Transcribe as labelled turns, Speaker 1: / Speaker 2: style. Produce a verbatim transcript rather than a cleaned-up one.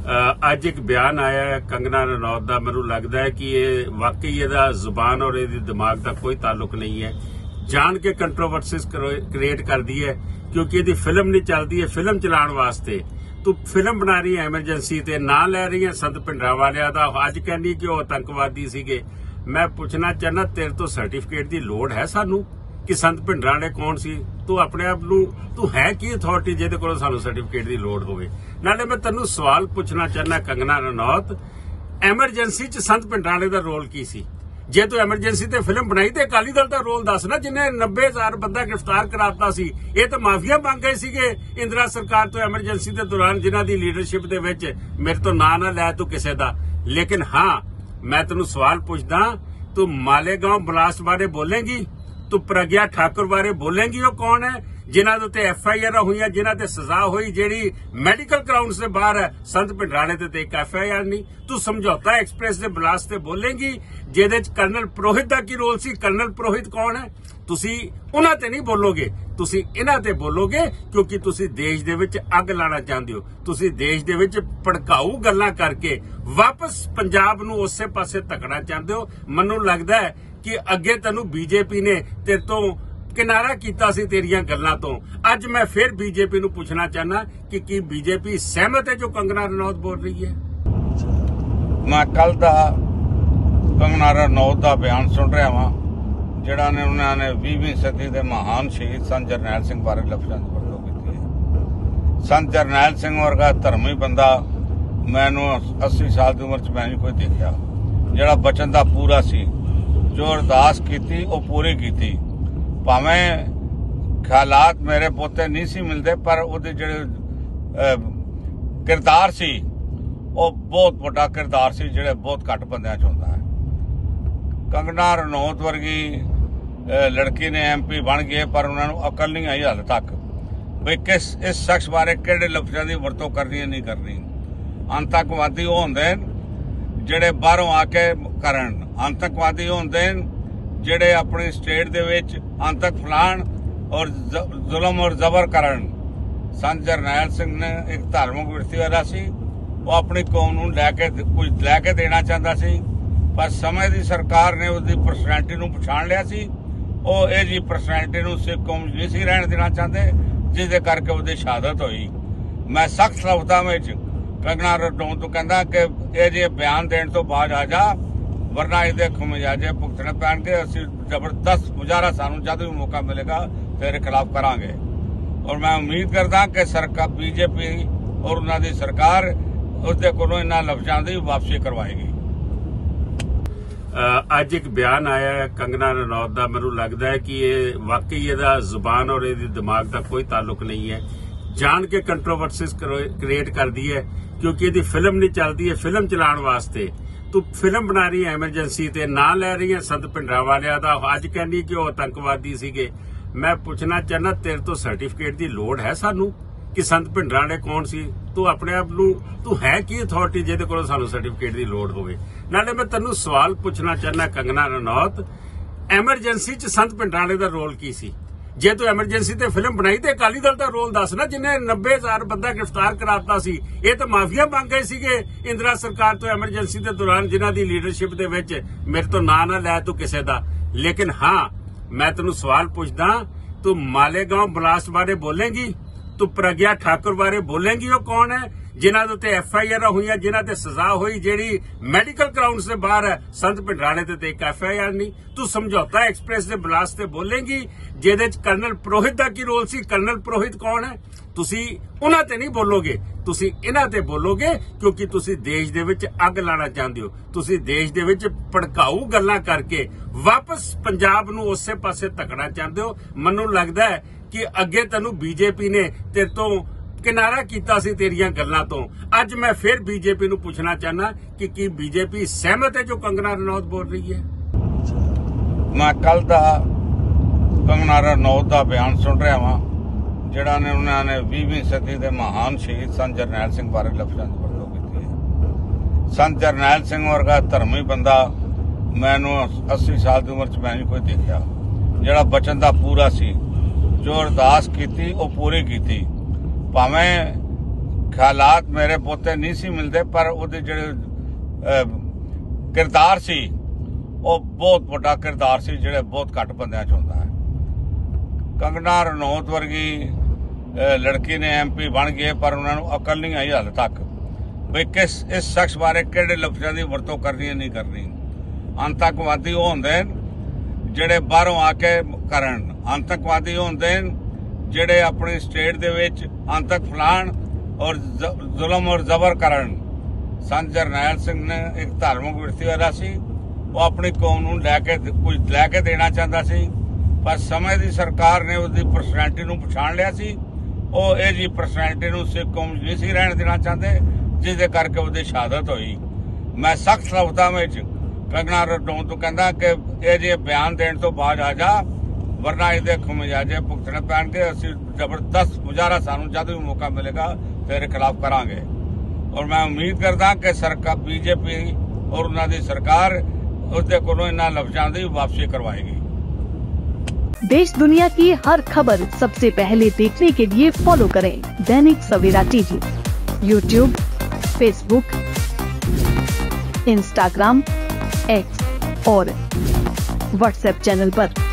Speaker 1: ਅੱਜ ਇੱਕ ਬਿਆਨ ਆਇਆ ਹੈ ਕੰਗਨਾ ਰਣੌਤ ਦਾ। ਮੈਨੂੰ ਲੱਗਦਾ ਹੈ ਕਿ ਇਹ ਵਾਕਈ ਇਹਦਾ ਜ਼ੁਬਾਨ ਔਰ ਇਹਦੇ ਦਿਮਾਗ ਦਾ ਕੋਈ ਤਾल्लुक नहीं है। ਜਾਣ ਕੇ ਕੰਟਰੋਵਰਸੀਜ਼ ਕ੍ਰੀਏਟ ਕਰਦੀ ਹੈ ਕਿਉਂਕਿ ਇਹਦੀ ਫਿਲਮ ਨਹੀਂ ਚੱਲਦੀ ਹੈ। ਫਿਲਮ ਚਲਾਉਣ ਵਾਸਤੇ ਤੂੰ ਫਿਲਮ ਬਣਾ ਰਹੀ ਹੈ ਐਮਰਜੈਂਸੀ ਤੇ ਨਾਂ ਲੈ ਰਹੀ ਹੈ ਸੰਤ ਭਿੰਡਰਾਂਵਾਲਿਆਂ ਦਾ। ਅੱਜ ਕਹਿੰਦੀ ਕਿ ਉਹ ਆਤੰਕਵਾਦੀ ਸੀਗੇ। ਮੈਂ ਪੁੱਛਣਾ ਚਾਹਨਾ ਤੇਰੇ ਤੋਂ ਸਰਟੀਫਿਕੇਟ ਦੀ ਲੋੜ ਹੈ ਸਾਨੂੰ ਕਿ ਸੰਤ ਭਿੰਡਰਾਂਵਾਲੇ ਕੌਣ ਸੀ? ਤੂੰ ਆਪਣੇ ਆਪ ਨੂੰ ਤੂੰ ਹੈ ਕੀ ਅਥਾਰਟੀ ਜਿਹਦੇ ਕੋਲ ਸਾਨੂੰ ਸਰਟੀਫਿਕੇਟ ਦੀ ਲੋੜ ਹੋਵੇ? ਨਾਲੇ ਮੈਂ ਤੈਨੂੰ ਸਵਾਲ ਪੁੱਛਣਾ ਚਾਹਨਾ ਕੰਗਨਾ ਰਣੌਤ, ਐਮਰਜੈਂਸੀ 'ਚ ਸੰਤ ਭਿੰਡਰਾਂਵਾਲੇ ਦਾ ਰੋਲ ਕੀ ਸੀ? ਜੇ ਤੂੰ ਐਮਰਜੈਂਸੀ ਤੇ ਫਿਲਮ ਬਣਾਈ ਤੇ ਅਕਾਲੀ ਦਲ ਦਾ ਰੋਲ ਦੱਸ ਨਾ, ਜਿੰਨੇ ਨੱਬੇ ਹਜ਼ਾਰ ਬੰਦਾ ਗ੍ਰਿਫਤਾਰ ਕਰਾਤਾ ਸੀ। ਇਹ ਤਾਂ ਮਾਫੀਆ ਮੰਗ ਗਏ ਸੀਗੇ ਇੰਦਰਾ ਸਰਕਾਰ ਤੋਂ ਐਮਰਜੈਂਸੀ ਦੇ ਦੌਰਾਨ, ਜਿਨ੍ਹਾਂ ਦੀ ਲੀਡਰਸ਼ਿਪ ਦੇ ਵਿੱਚ ਮੇਰੇ ਤੋਂ ਨਾਂ ਨਾ ਲੈ ਤੂੰ ਕਿਸੇ ਦਾ। ਲੇਕਿਨ ਹਾਂ, ਮੈਂ ਤੈਨੂੰ ਸਵਾਲ ਪੁੱਛਦਾ, ਤੂੰ ਮਾਲੇਗਾਂव ਬਲਾਸਟ ਬਾਰੇ ਬੋਲੇਂਗੀ? ਤੂੰ ਪ੍ਰਗਿਆ ਠਾਕੁਰ ਬਾਰੇ ਬੋਲੇਂਗੀ? ਉਹ ਕੌਣ ਹੈ ਜਿਨ੍ਹਾਂ ਦੇ ਉੱਤੇ ਐਫ ਆਈ ਆਰ ਹੋਈਆਂ, ਜਿਨ੍ਹਾਂ ਤੇ ਸਜ਼ਾ ਹੋਈ, ਜਿਹੜੀ ਮੈਡੀਕਲ ਗਰਾਊਂਡਸ ਦੇ ਬਾਹਰ ਹੈ? ਸੰਤ ਭਿੰਡਰਾਂਵਾਲੇ ਤੇ ਇੱਕ ਐਫ ਆਈ ਆਰ ਨਹੀਂ। ਤੂੰ ਸਮਝੌਤਾ ਐਕਸਪ੍ਰੈਸ ਦੇ ਬਲਾਸਟ ਤੇ ਬੋਲੇਂਗੀ ਜਿਹਦੇ ਚ ਕਰਨਲ ਪ੍ਰੋਹਿਤ ਦਾ ਕੀ ਰੋਲ ਸੀ? ਕਰਨਲ ਪ੍ਰੋਹਿਤ ਕੌਣ ਹੈ? ਤੁਸੀਂ ਉਹਨਾਂ ਤੇ ਨਹੀਂ ਬੋਲੋਗੇ, ਤੁਸੀਂ ਇਹਨਾਂ ਤੇ ਬੋਲੋਗੇ ਕਿਉਂਕਿ ਤੁਸੀਂ ਦੇਸ਼ ਦੇ ਵਿੱਚ ਅੱਗ ਲਾਣਾ ਚਾਹੁੰਦੇ ਹੋ। ਤੁਸੀਂ ਦੇਸ਼ ਦੇ ਵਿੱਚ ਭੜਕਾਊ ਗੱਲਾਂ ਕਰਕੇ ਵਾਪਸ ਪੰਜਾਬ ਨੂੰ ਉਸੇ ਪਾਸੇ ਧੱਕਣਾ ਚਾਹੁੰਦੇ ਹੋ। ਮੈਨੂੰ ਲੱਗਦਾ ਹੈ ਕਿ ਅੱਗੇ ਤੈਨੂੰ ਬੀਜੇਪੀ ਨੇ ਤੇਰੇ ਤੋਂ ਕਿਨਾਰਾ ਕੀਤਾ ਸੀ ਤੇਰੀਆਂ ਗੱਲਾਂ ਤੋਂ। ਅੱਜ ਮੈਂ ਫਿਰ ਬੀਜੇਪੀ ਨੂੰ ਪੁੱਛਣਾ ਚਾਹਨਾ ਕਿ ਕੀ ਬੀਜੇਪੀ ਸਹਿਮਤ ਹੈ ਜੋ ਕੰਗਨਾ ਰਣੌਤ ਬੋਲ ਰਹੀ ਹੈ?
Speaker 2: ਮੈਂ ਕੱਲ ਦਾ ਕੰਗਨਾ ਰਣੌਤ ਦਾ ਬਿਆਨ ਸੁਣ ਰਿਹਾ ਵਾਂ, ਜਿਹੜਾ ਨੇ ਉਹਨਾਂ ਨੇ ਵੀਹਵੀਂ ਸਦੀ ਦੇ ਮਹਾਨ ਸ਼ਹੀਦ ਸੰਤ ਜਰਨੈਲ ਸਿੰਘ ਬਾਰੇ ਲਫ਼ਜ਼ਾਂ ਦੀ ਵਰਤੋਂ ਕੀਤੀ ਹੈ। ਸੰਤ ਜਰਨੈਲ ਸਿੰਘ ਵਰਗਾ ਧਰਮੀ ਬੰਦਾ ਮੈਨੂੰ ਅੱਸੀ ਸਾਲ ਦੀ ਉਮਰ 'ਚ ਮੈਂ ਨਹੀਂ ਕੋਈ ਦੇਖਿਆ, ਜਿਹੜਾ ਬਚਨ ਦਾ ਪੂਰਾ ਸੀ। ਜੋ ਅਰਦਾਸ ਕੀਤੀ ਉਹ ਪੂਰੀ ਕੀਤੀ। ਭਾਵੇਂ ਖਿਆਲਾਤ ਮੇਰੇ ਪੋਤੇ ਨਹੀਂ ਸੀ ਮਿਲਦੇ, ਪਰ ਉਹਦੇ ਜਿਹੜੇ ਕਿਰਦਾਰ ਸੀ ਉਹ ਬਹੁਤ ਵੱਡਾ ਕਿਰਦਾਰ ਸੀ, ਜਿਹੜੇ ਬਹੁਤ ਘੱਟ ਬੰਦਿਆਂ 'ਚ ਹੁੰਦਾ ਹੈ। ਕੰਗਨਾ ਰਣੌਤ ਵਰਗੀ ਲੜਕੀ ਨੇ ਐਮ ਪੀ ਬਣ ਗਏ, ਪਰ ਉਹਨਾਂ ਨੂੰ ਅਕਲ ਨਹੀਂ ਆਈ ਹਾਲੇ ਤੱਕ ਵੀ ਕਿਸ ਇਸ ਸ਼ਖਸ ਬਾਰੇ ਕਿਹੜੇ ਲਫ਼ਜ਼ਾਂ ਦੀ ਵਰਤੋਂ ਕਰਨੀ ਹੈ ਨਹੀਂ ਕਰਨੀ। ਆਤੰਕਵਾਦੀ ਉਹ ਹੁੰਦੇ ਨੇ ਜਿਹੜੇ ਬਾਹਰੋਂ ਆ ਕੇ ਕਰਨ, ਆਤੰਕਵਾਦੀ ਉਹ ਹੁੰਦੇ ਨੇ ਜਿਹੜੇ ਆਪਣੀ ਸਟੇਟ ਦੇ ਵਿੱਚ ਆਤੰਕ ਫੈਲਾਉਣ ਔਰ ਜ਼ੁਲਮ ਔਰ ਜ਼ਬਰ ਕਰਨ। ਸੰਤ ਜਰਨੈਲ ਸਿੰਘ ਨੇ ਇੱਕ ਧਾਰਮਿਕ ਵਿਅਕਤੀ ਸੀ, ਉਹ ਆਪਣੀ ਕੌਮ ਨੂੰ ਲੈ ਕੇ ਕੁਝ ਲੈ ਕੇ ਦੇਣਾ ਚਾਹੁੰਦਾ ਸੀ, ਪਰ ਸਮੇਂ ਦੀ ਸਰਕਾਰ ਨੇ ਉਹਦੀ ਪਰਸਨੈਲਿਟੀ ਨੂੰ ਪਛਾਣ ਲਿਆ ਸੀ। ਉਹ ਇਹ ਜੀ ਪਰਸਨੈਲਿਟੀ ਨੂੰ ਸਿੱਖ ਕੌਮ ਨਹੀਂ ਸੀ ਰਹਿਣ ਦੇਣਾ ਚਾਹੁੰਦੇ, ਜਿਹਦੇ ਕਰਕੇ ਉਹਦੀ ਸ਼ਹਾਦਤ ਹੋਈ। ਮੈਂ ਸਖਤ ਲਫ਼ਜ਼ਾਂ ਵਿੱਚ ਕੰਗਨਾ ਰਣੌਤ ਨੂੰ ਕਹਿੰਦਾ ਕਿ ਇਹ ਜੇ ਬਿਆਨ ਦੇਣ ਤੋਂ ਬਾਅਦ ਆ ਜਾ, ਵਰਨਾ ਇਹਦੇ ਖਮਿਆਜੇ ਭੁਗਤਣੇ ਪੈਣਗੇ। ਅਸੀਂ ਜ਼ਬਰਦਸਤ ਮੁਜ਼ਾਹਰਾ ਸਾਨੂੰ ਜਦ ਵੀ ਮੌਕਾ ਮਿਲੇਗਾ ਤੇਰੇ ਖਿਲਾਫ ਕਰਾਂਗੇ। ਔਰ ਮੈਂ ਉਮੀਦ ਕਰਦਾ ਕਿ ਸਰਕਾਰ ਬੀਜੇਪੀ ਔਰ ਉਹਨਾਂ ਦੀ ਸਰਕਾਰ ਉਸਦੇ ਕੋਲੋਂ ਇਹਨਾਂ ਲਫ਼ਜ਼ਾਂ ਦੀ ਵਾਪਸੀ ਕਰਵਾਏਗੀ।
Speaker 1: ਅੱਜ ਇੱਕ ਬਿਆਨ ਆਇਆ ਹੈ ਕੰਗਨਾ ਰਣੌਤ ਦਾ। ਮੈਨੂੰ ਲੱਗਦਾ ਹੈ ਕਿ ਇਹ ਵਾਕਈ ਇਹਦਾ ਜ਼ੁਬਾਨ ਔਰ ਇਹਦੇ ਦਿਮਾਗ ਦਾ ਕੋਈ ਤਾल्लुक नहीं है। ਜਾਣ ਕੇ ਕੰਟਰੋਵਰਸੀਜ਼ ਕ੍ਰੀਏਟ ਕਰਦੀ ਹੈ ਕਿਉਂਕਿ ਇਹਦੀ ਫਿਲਮ ਨਹੀਂ ਚੱਲਦੀ ਹੈ। ਫਿਲਮ ਚਲਾਉਣ ਵਾਸਤੇ ਤੂੰ ਫਿਲਮ ਬਣਾ ਰਹੀ ਹੈ ਐਮਰਜੈਂਸੀ ਤੇ ਨਾਂ ਲੈ ਰਹੀ ਹੈ ਸੰਤ ਭਿੰਡਰਾਂਵਾਲਿਆਂ ਦਾ। ਅੱਜ ਕਹਿੰਦੀ ਕਿ ਉਹ ਆਤੰਕਵਾਦੀ ਸੀਗੇ। ਮੈਂ ਪੁੱਛਣਾ ਚਾਹਨਾ ਤੇਰੇ ਤੋਂ ਸਰਟੀਫਿਕੇਟ ਦੀ ਲੋੜ ਹੈ ਸਾਨੂੰ ਕਿ ਸੰਤ ਭਿੰਡਰਾਂਵਾਲੇ ਕੌਣ ਸੀ? ਤੂੰ ਆਪਣੇ ਆਪ ਨੂੰ ਤੂੰ ਹੈ ਕੀ ਅਥਾਰਟੀ ਜਿਹਦੇ ਕੋਲ ਸਾਨੂੰ ਸਰਟੀਫਿਕੇਟ ਦੀ ਲੋੜ ਹੋਵੇ? ਨਾਲੇ ਮੈਂ ਤੈਨੂੰ ਸਵਾਲ ਪੁੱਛਣਾ ਚਾਹਨਾ ਕੰਗਨਾ ਰਣੌਤ, ਐਮਰਜੈਂਸੀ 'ਚ ਸੰਤ ਭਿੰਡਰਾਂਵਾਲੇ ਦਾ ਰੋਲ ਕੀ ਸੀ? ਜੇ ਤੂੰ ਐਮਰਜੈਂਸੀ ਤੇ ਫਿਲਮ ਬਣਾਈ ਤੇ ਅਕਾਲੀ ਦਲ ਦਾ ਰੋਲ ਦੱਸ ਨਾ, ਜਿੰਨੇ ਨੱਬੇ ਹਜ਼ਾਰ ਬੰਦਾ ਗ੍ਰਿਫਤਾਰ ਕਰਾਤਾ ਸੀ। ਇਹ ਤਾਂ ਮਾਫੀਆ ਮੰਗ ਗਏ ਸੀਗੇ ਇੰਦਰਾ ਸਰਕਾਰ ਤੋਂ ਐਮਰਜੈਂਸੀ ਦੇ ਦੌਰਾਨ, ਜਿਨ੍ਹਾਂ ਦੀ ਲੀਡਰਸ਼ਿਪ ਦੇ ਵਿੱਚ ਮੇਰੇ ਤੋਂ ਨਾਂ ਨਾ ਲੈ ਤੂੰ ਕਿਸੇ ਦਾ। ਲੇਕਿਨ ਹਾਂ, ਮੈਂ ਤੈਨੂੰ ਸਵਾਲ ਪੁੱਛਦਾ, ਤੂੰ ਮਾਲੇਗਾਂव ਬਲਾਸਟ ਬਾਰੇ ਬੋਲੇਂਗੀ? ਤੂੰ ਪ੍ਰਗਿਆ ਠਾਕੁਰ ਬਾਰੇ ਬੋਲੇਂਗੀ? ਉਹ ਕੌਣ ਹੈ ਜਿਨ੍ਹਾਂ ਦੇ ਉੱਤੇ ਐਫ ਆਈ ਆਰ ਹੋਈਆਂ, ਜਿਨ੍ਹਾਂ ਤੇ ਸਜ਼ਾ ਹੋਈ, ਜਿਹੜੀ ਮੈਡੀਕਲ ਗਰਾਊਂਡਸ ਦੇ ਬਾਹਰ ਹੈ? ਸੰਤ ਭਿੰਡਰਾਂਵਾਲੇ ਤੇ ਇੱਕ ਐਫ ਆਈ ਆਰ ਨਹੀਂ। ਤੂੰ ਸਮਝੌਤਾ ਐਕਸਪ੍ਰੈਸ ਦੇ ਬਲਾਸਟ ਤੇ ਬੋਲੇਂਗੀ ਜਿਹਦੇ ਚ ਕਰਨਲ ਪ੍ਰੋਹਿਤ ਦਾ ਕੀ ਰੋਲ ਸੀ? ਕਰਨਲ ਪ੍ਰੋਹਿਤ ਕੌਣ ਹੈ? ਤੁਸੀਂ ਉਹਨਾਂ ਤੇ ਨਹੀਂ ਬੋਲੋਗੇ, ਤੁਸੀਂ ਇਹਨਾਂ ਤੇ ਬੋਲੋਗੇ ਕਿਉਂਕਿ ਤੁਸੀਂ ਦੇਸ਼ ਦੇ ਵਿੱਚ ਅੱਗ ਲਾਣਾ ਚਾਹੁੰਦੇ ਹੋ। ਤੁਸੀਂ ਦੇਸ਼ ਦੇ ਵਿੱਚ ਭੜਕਾਊ ਗੱਲਾਂ ਕਰਕੇ ਵਾਪਸ ਪੰਜਾਬ ਨੂੰ ਉਸੇ ਪਾਸੇ ਧੱਕਣਾ ਚਾਹੁੰਦੇ ਹੋ। ਮੈਨੂੰ ਲੱਗਦਾ ਹੈ ਕਿ ਅੱਗੇ ਤੈਨੂੰ ਬੀਜੇਪੀ ਨੇ ਤੇਰੇ ਤੋਂ ਕਿਨਾਰਾ ਕੀਤਾ ਸੀ ਤੇਰੀਆਂ ਗੱਲਾਂ ਤੋਂ। ਅੱਜ ਮੈਂ ਫਿਰ ਬੀਜੇਪੀ ਨੂੰ ਪੁੱਛਣਾ ਚਾਹਨਾ ਕਿ ਕੀ ਬੀਜੇਪੀ ਸਹਿਮਤ ਹੈ ਜੋ ਕੰਗਨਾ ਰਣੌਤ ਬੋਲ ਰਹੀ ਹੈ?
Speaker 2: ਮੈਂ ਕੱਲ ਦਾ ਕੰਗਨਾ ਰਣੌਤ ਦਾ ਬਿਆਨ ਸੁਣ ਰਿਹਾ ਵਾਂ, ਜਿਹੜਾ ਨੇ ਉਹਨਾਂ ਨੇ ਵੀਹਵੀਂ ਸਦੀ ਦੇ ਮਹਾਨ ਸ਼ਹੀਦ ਸੰਤ ਜਰਨੈਲ ਸਿੰਘ ਬਾਰੇ ਲਫ਼ਜ਼ਾਂ ਦੀ ਵਰਤੋਂ ਕੀਤੀ ਹੈ। ਸੰਤ ਜਰਨੈਲ ਸਿੰਘ ਵਰਗਾ ਧਰਮੀ ਬੰਦਾ ਮੈਨੂੰ ਅੱਸੀ ਸਾਲ ਦੀ ਉਮਰ 'ਚ ਮੈਂ ਨਹੀਂ ਕੋਈ ਦੇਖਿਆ, ਜਿਹੜਾ ਬਚਨ ਦਾ ਪੂਰਾ ਸੀ। ਜੋ ਅਰਦਾਸ ਕੀਤੀ ਉਹ ਪੂਰੀ ਕੀਤੀ। ਭਾਵੇਂ ख्यालात मेरे पोते नहीं सी मिलते, पर ਉਹਦੇ ਜਿਹੜੇ किरदार सी ਉਹ ਬਹੁਤ ਵੱਡਾ किरदार ਸੀ ਜਿਹੜੇ ਬਹੁਤ ਘੱਟ ਬੰਦਿਆਂ 'ਚ ਹੁੰਦਾ ਹੈ। कंगना रनौत वर्गी लड़की ने एम पी बन गए, पर उन्होंने अकल नहीं आई हाल तक भी किस इस शख्स बारे किहड़े लफ्ज़ां दी वरतों करनी है नहीं करनी। आतंकवादी वो होंदे ਜਿਹੜੇ बाहरों आके करन, आतंकवादी होंदे ਜਿਹੜੇ अपनी स्टेट दे विच आतंक फैलाण और जुल्म और जबर करन। संत जरनैल सिंह ने एक धार्मिक वृत्ति वाला सी, वो अपनी कौम नूं लैके कुछ लैके देना चाहता सी, पर समय की सरकार ने उसकी परसनैलिटी नूं पछाण लिया सी। ਉਹ ਇਹ जी परसनैलिटी नूं सिख कौम नहीं सी रहण देना चाहते, जिसदे करके उसकी शहादत हुई। मैं सख्त लफ्ज़ां विच कंगना रनौत नूं कहंदा कि ਇਹ ਜੇ ਬਿਆਨ ਦੇਣ ਤੋਂ ਬਾਅਦ ਆ ਜਾ, वरना ਇਹਦੇ ਖਮਿਆਜੇ ਭੁਗਤਣੇ ਪੈਣਗੇ। ਅਸੀਂ ਜ਼ਬਰਦਸਤ ਮੁਜ਼ਾਹਰਾ ਸਾਨੂੰ जब भी मौका मिलेगा तेरे खिलाफ करांगे। और मैं उम्मीद करदा कि सरकार बीजेपी और उन्होंने सरकार उसके कोलों इन्हां लफ्ज़ां दी वापसी करवाएगी।
Speaker 3: देश दुनिया की हर खबर सबसे पहले देखने के लिए फॉलो करें Dainik Savera TV, YouTube, Facebook, Instagram, X और व्हाट्सएप चैनल पर।